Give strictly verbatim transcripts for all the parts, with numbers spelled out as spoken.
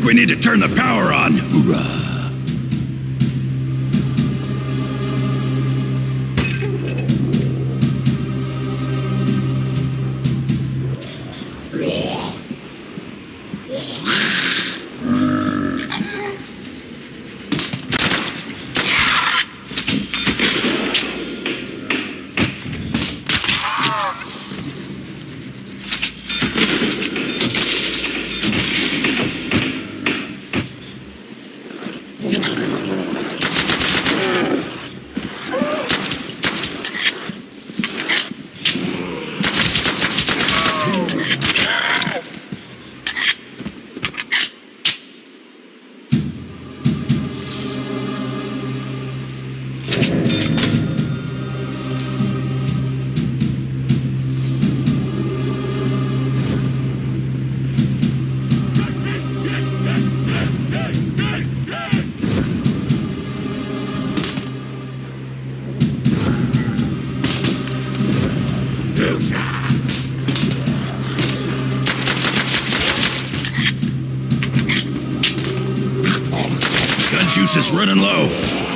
we need to turn the power on. Hoorah! Juice is running low.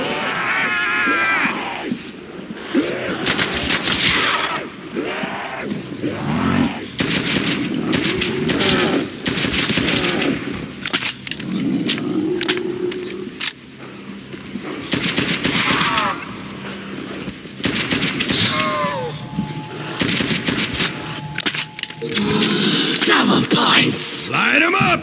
Double points! Line 'em up!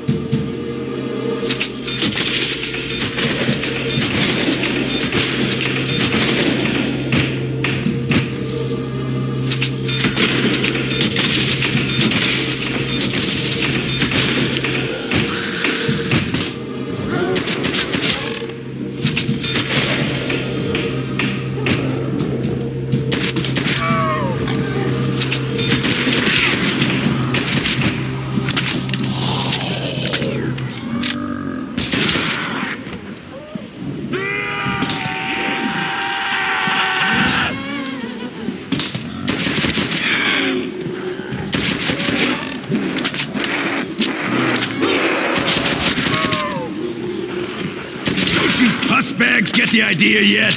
Bags get the idea yet?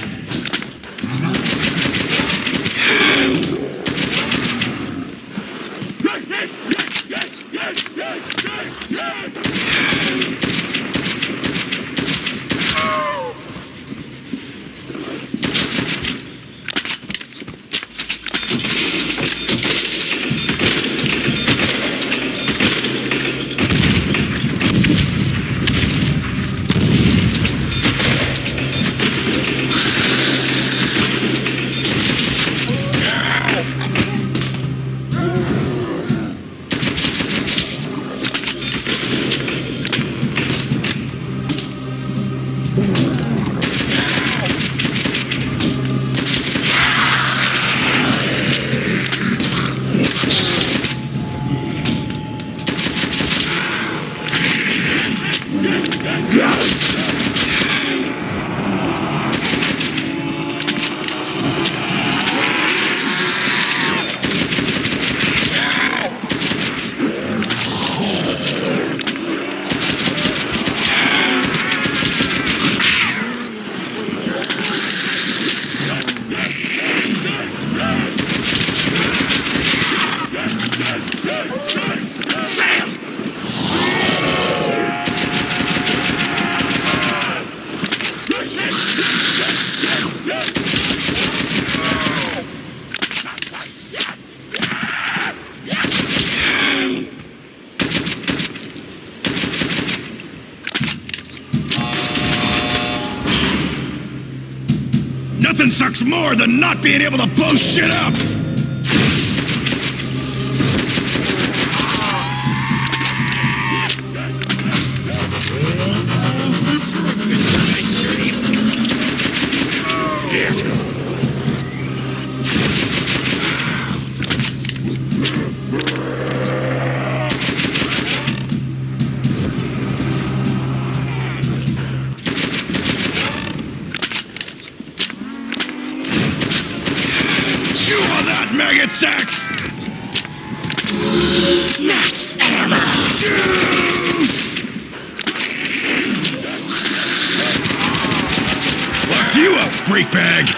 Nothing sucks more than not being able to blow shit up! Maggot sacks! Max ammo! Juice! freak bag!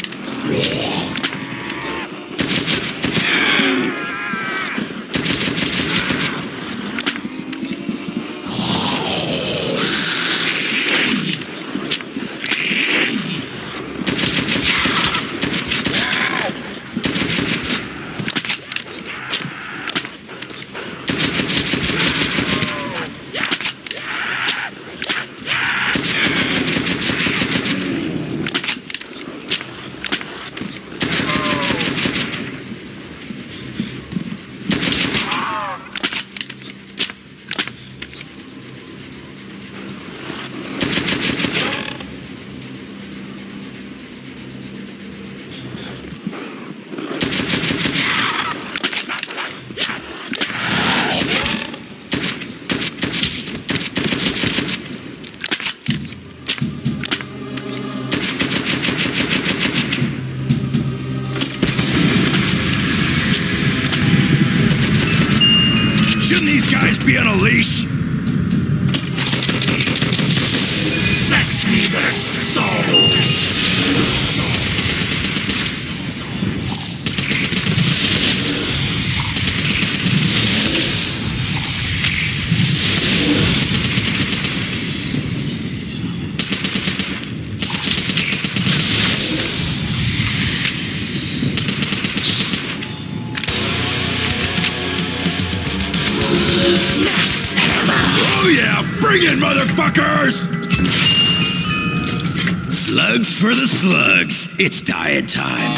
Shouldn't these guys be on a leash? Fetch me their soul! Oh yeah, bring it, motherfuckers! Slugs for the slugs. It's diet time.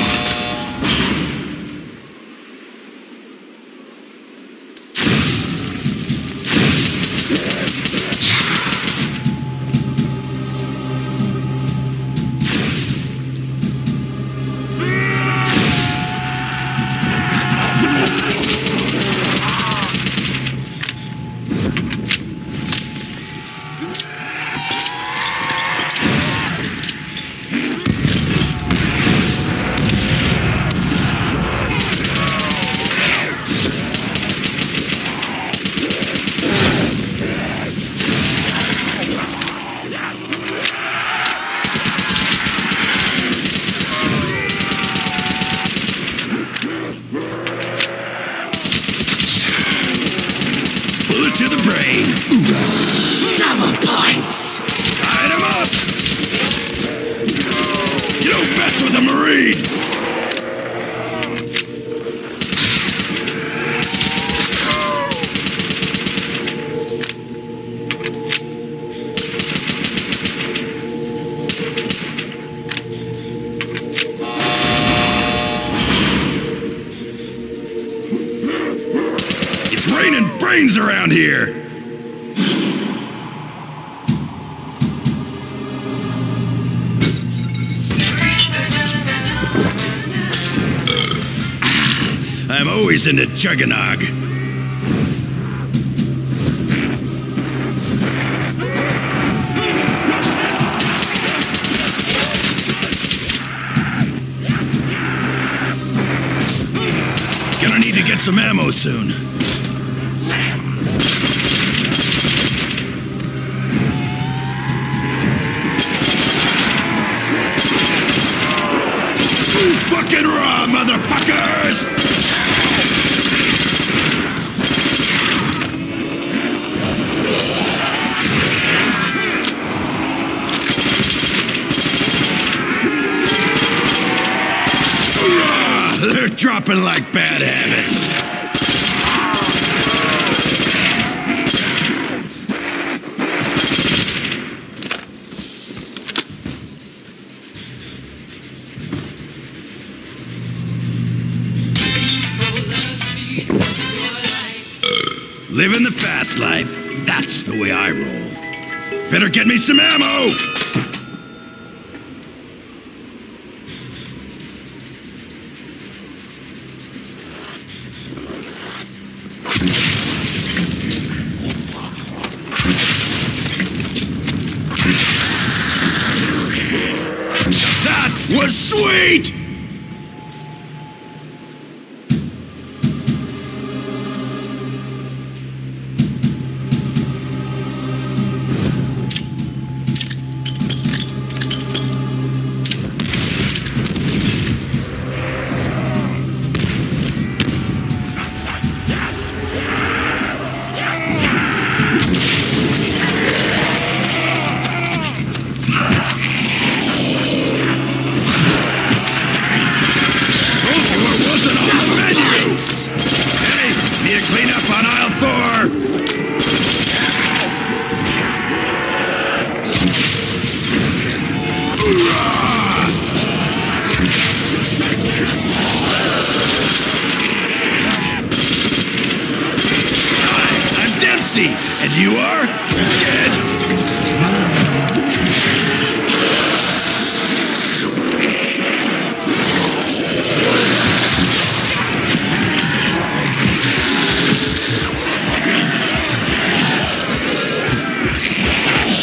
Bullet to the brain. Double points! Line him up! You don't mess with a Marine! It's raining brains around here! I'm always into Juggernog. Gonna need to get some ammo soon. Move fucking raw, motherfuckers! They're dropping like bad habits. Living the fast life, that's the way I roll. Better get me some ammo! That was sweet!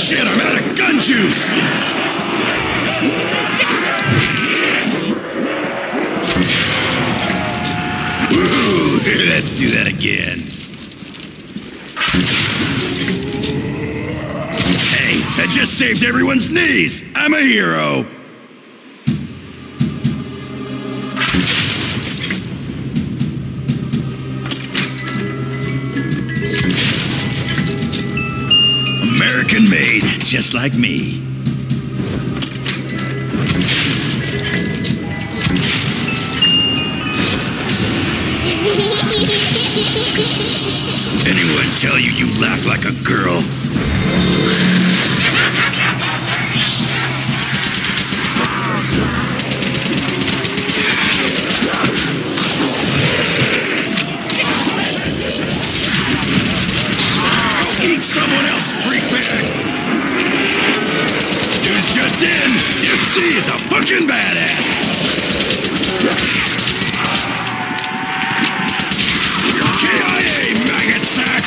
Shit, I'm out of gun juice! Ooh, let's do that again. Hey, that just saved everyone's knees! I'm a hero! American made, just like me. Anyone tell you you laugh like a girl? Eat someone else, freakbag! News just in! Dempsey is a fucking badass! K I A, maggot sack!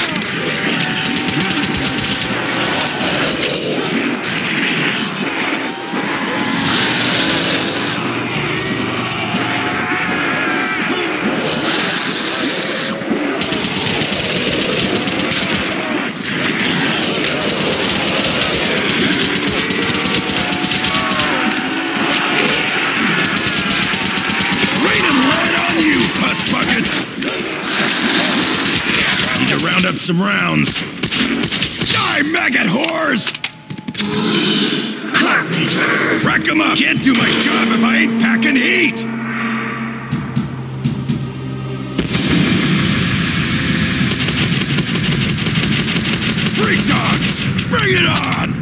Round up some rounds. Die, maggot whores! Carpenter! Rack 'em up! Can't do my job if I ain't packing heat! Freak dogs! Bring it on!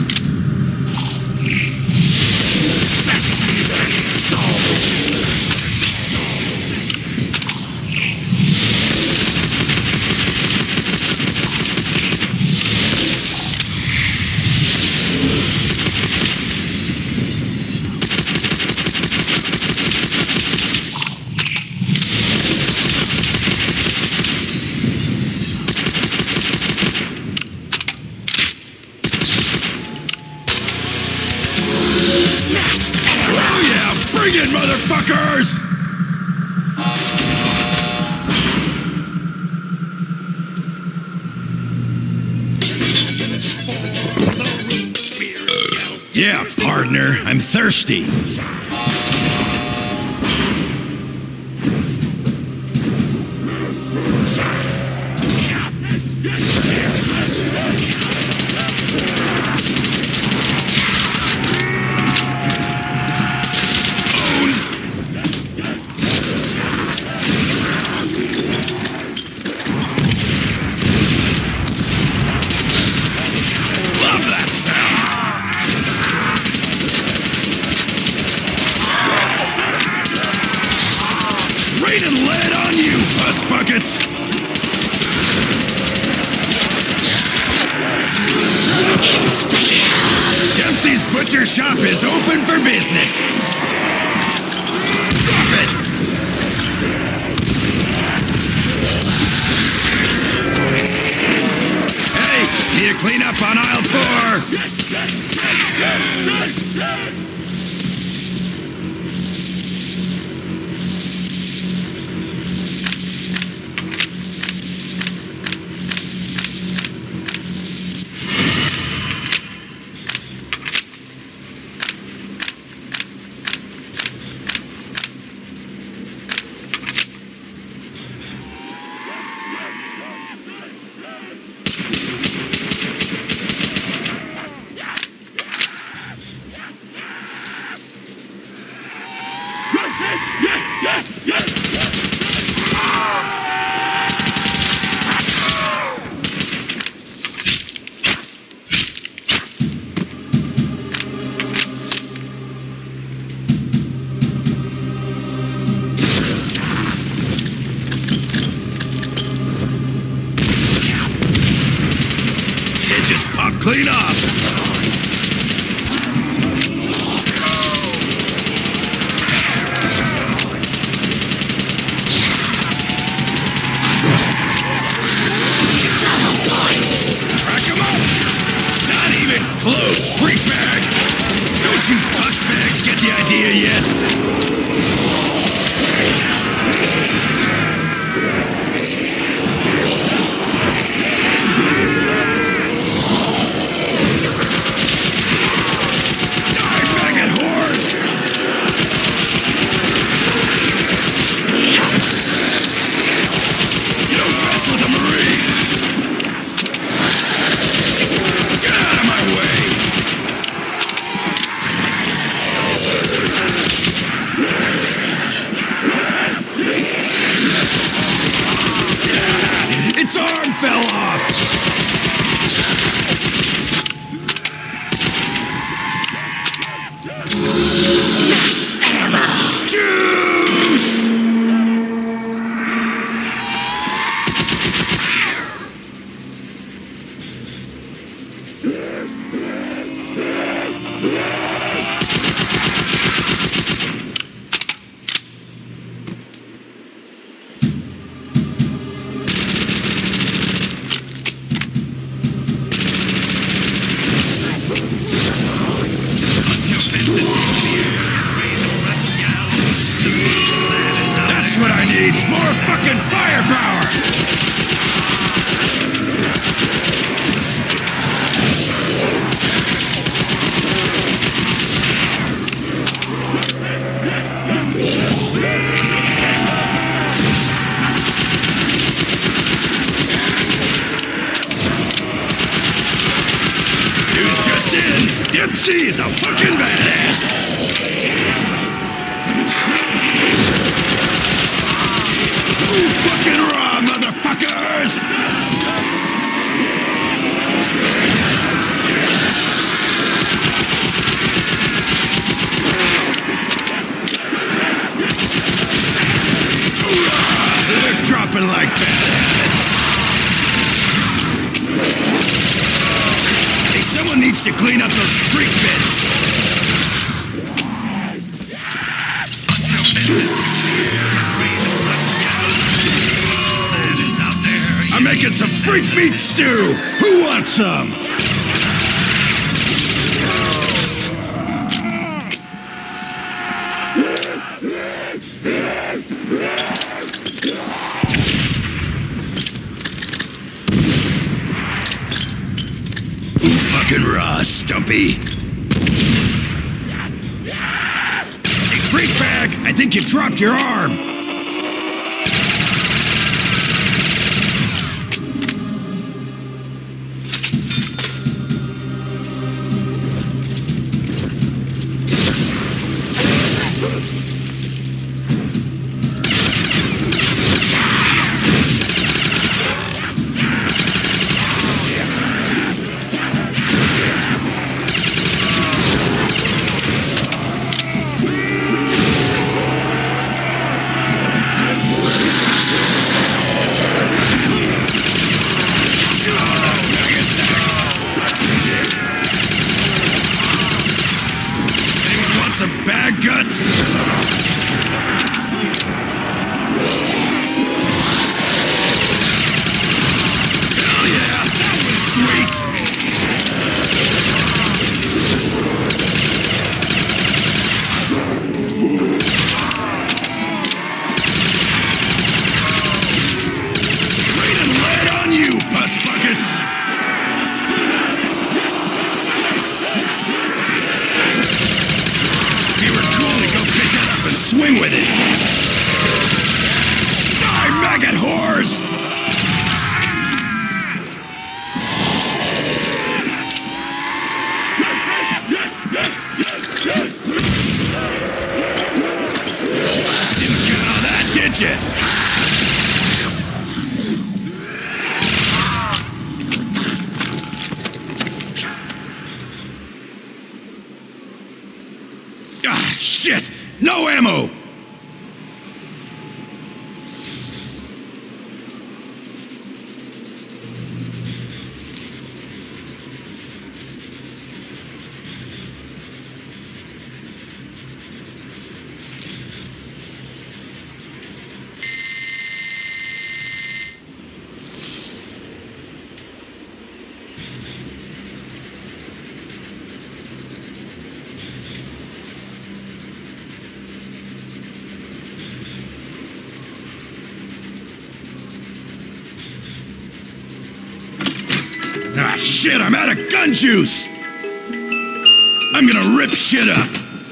Bring it, motherfuckers! Yeah, partner, I'm thirsty. Raining lead on you, puss buckets! Dempsey's Butcher Shop is open for business! Drop it! Hey, need to clean up on aisle four! Just pop clean off. Rack 'em up! Not even close, freak bag! Don't you puss bags get the idea yet? More fucking firepower! News just in, Dipsy is a fucking badass! Fucking raw, motherfuckers! They're dropping like that. Hey, someone needs to clean up those freak bits. I'm making some freak meat stew! Who wants some? Who fucking raw, Stumpy? Hey, freak bag! I think you dropped your arm! Bad guts! Hell yeah! That was sweet! Raining lead on you, puss buckets! Swing with it! Die, maggot whores! Didn't get all that, did you? Ah, shit! No ammo! Shit, I'm out of gun juice! I'm gonna rip shit up!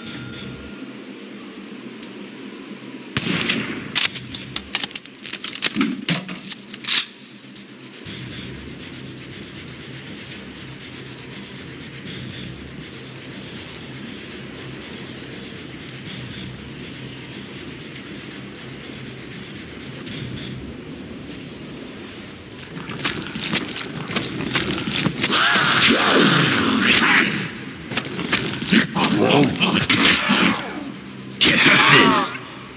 Can't touch this!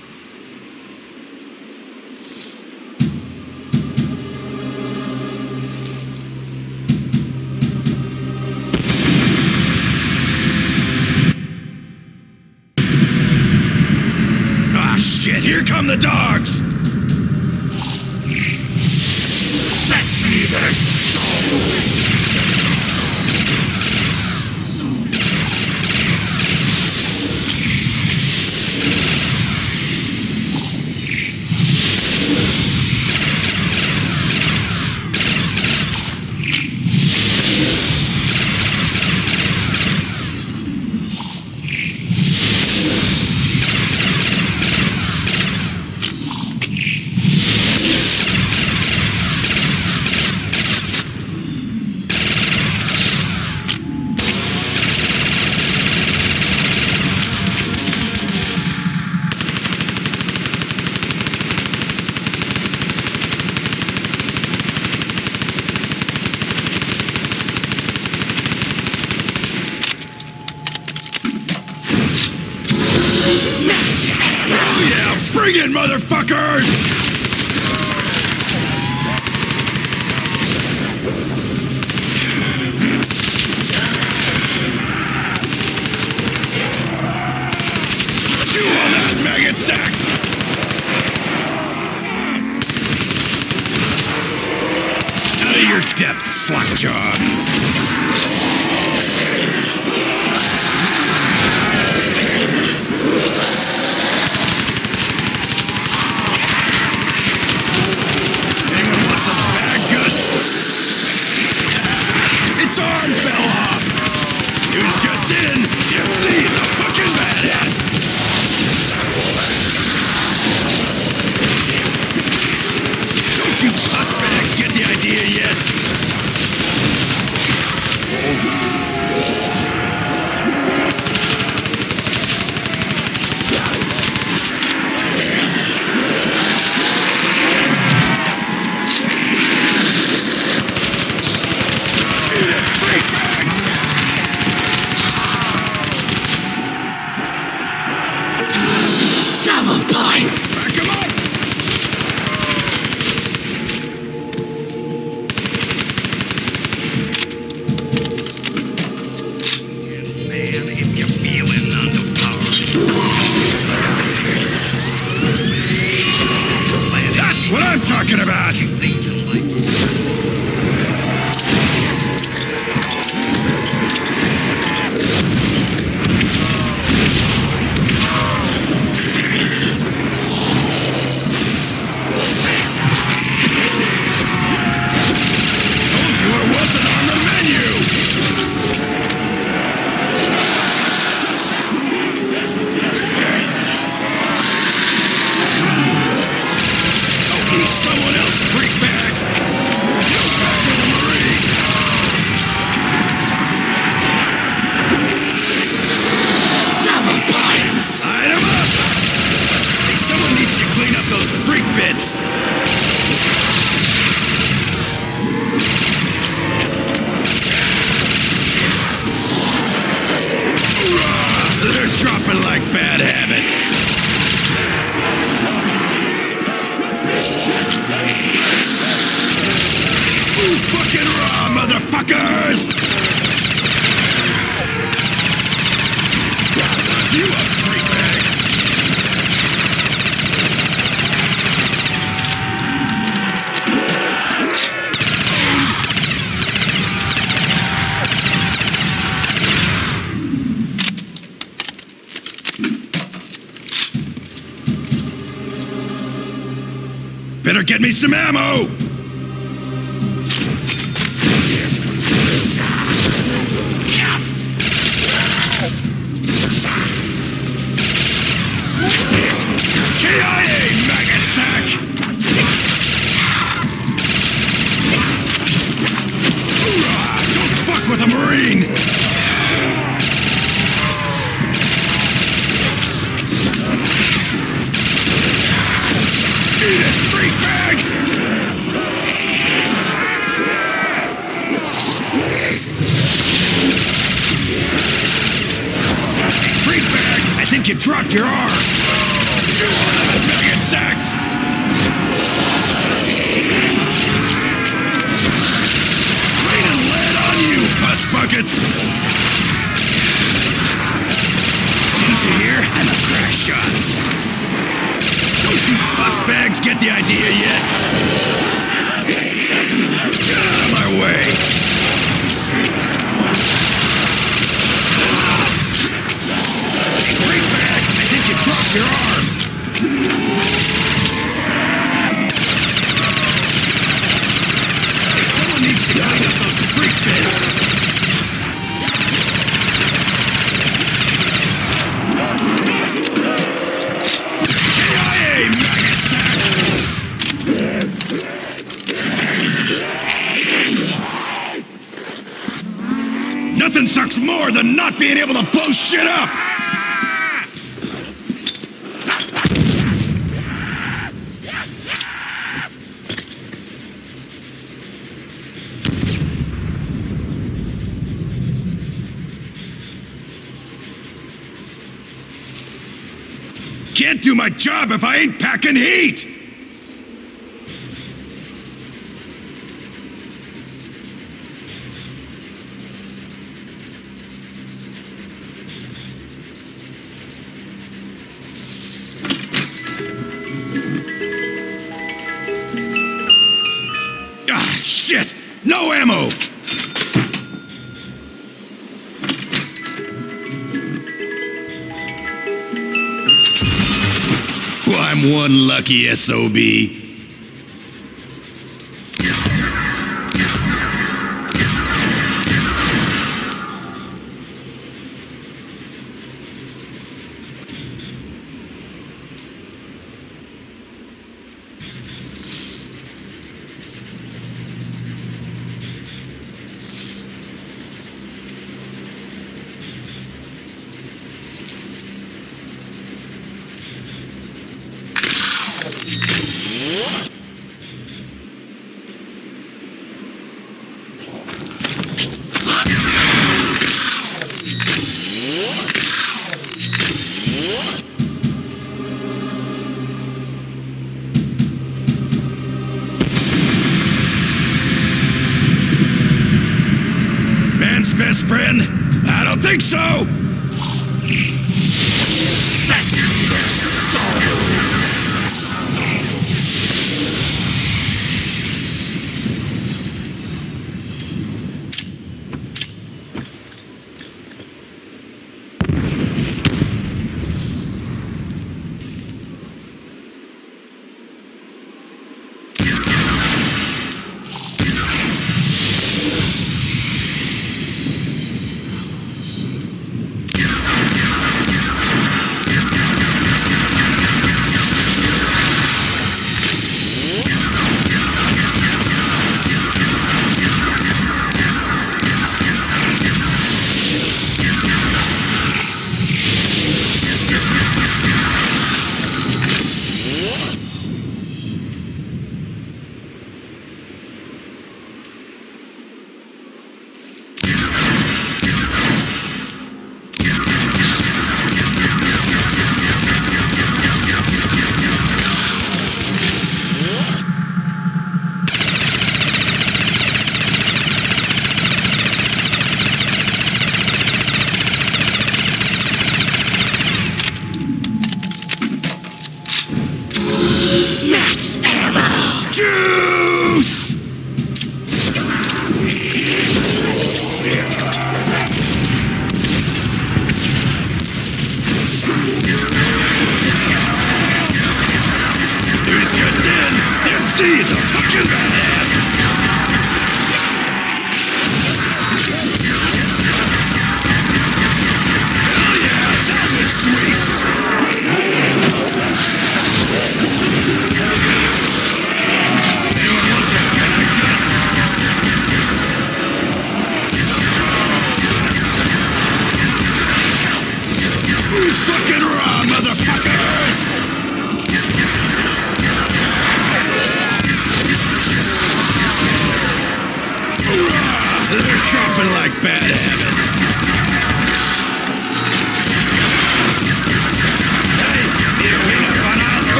Ah, shit, here come the dogs! Fetch me their soul! Bring it, motherfuckers! Chew on that, maggot sacks! Out of your depth, slackjaw! Talking about things in life. Told you it wasn't on the menu. Someone else, freak bag! No pressure on Marie! Double points! Line 'em up! Hey, someone needs to clean up those freak bits! Hurrah! They're dropping like bad habits! Fucking raw, motherfuckers! You a freak bag! Better get me some ammo! drop your arm! Chew on them and million sacks! Raining lead on you, bus buckets! Didn't you hear? I'm a crash shot! Don't you bus bags get the idea yet? Get out of my way! Hey, great bag! I think you dropped your arm! Hey, someone needs to clean up those freak bits! K I A, maggot sack! Nothing sucks more than not being able to blow shit up! Can't do my job if I ain't packing heat! Ah, shit! No ammo! Well, I'm one lucky S O B. Man's best friend? I don't think so! Juice! News just in. M C is a fucking badass. Hell yeah, that was sweet.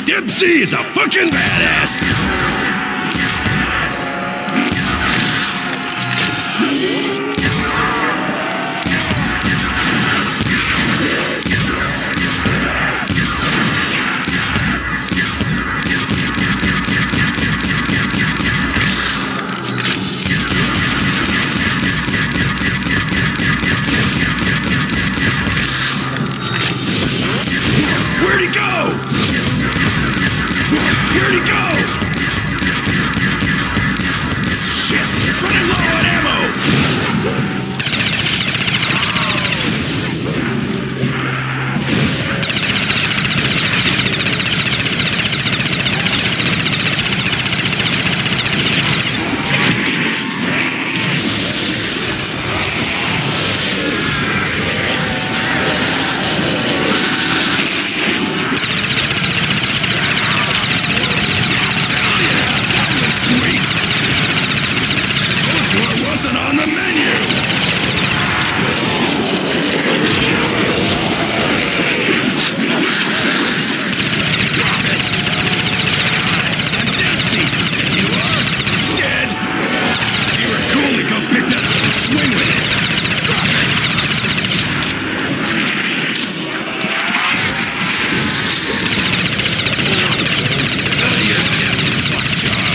Dempsey is a fucking badass! Where'd he go? Where'd he go? Shit! Running low on ammo! On the menu! Drop it! I'm Dempsey! And you are? Dead! You were cool to go pick that up and swing with it! Drop it! None of your damn slut job!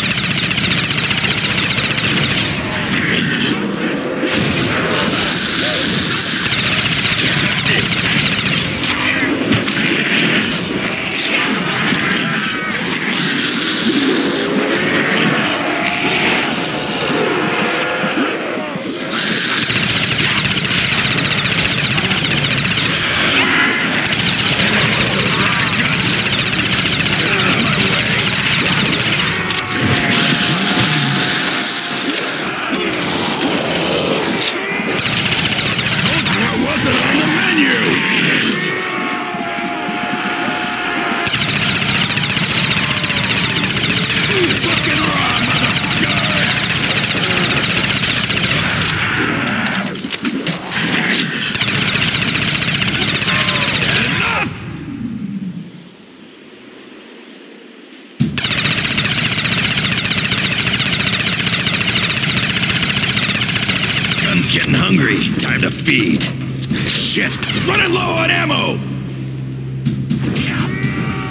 Getting hungry. Time to feed. Shit! Running low on ammo!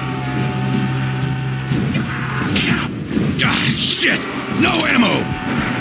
Ah, shit! No ammo!